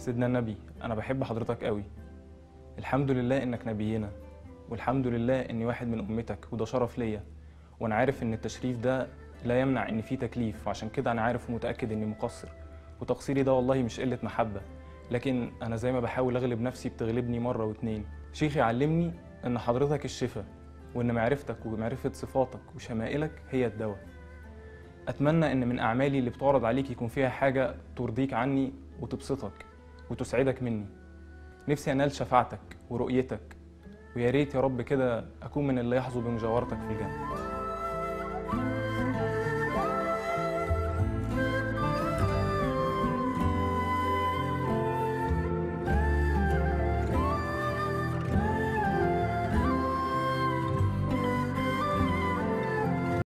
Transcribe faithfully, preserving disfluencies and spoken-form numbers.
سيدنا النبي، أنا بحب حضرتك قوي. الحمد لله إنك نبينا، والحمد لله إني واحد من أمتك، وده شرف ليا. وأنا عارف إن التشريف ده لا يمنع إن فيه تكليف، وعشان كده أنا عارف ومتأكد إني مقصر، وتقصيري ده والله مش قلة محبة، لكن أنا زي ما بحاول أغلب نفسي بتغلبني مرة واتنين. شيخي علمني إن حضرتك الشفا، وإن معرفتك ومعرفة صفاتك وشمائلك هي الدواء. أتمنى إن من أعمالي اللي بتعرض عليك يكون فيها حاجة ترضيك عني وتبسطك وتسعدك مني. نفسي أنال شفاعتك ورؤيتك، ويا ريت يا رب كده أكون من اللي يحظوا بمجاورتك في الجنة.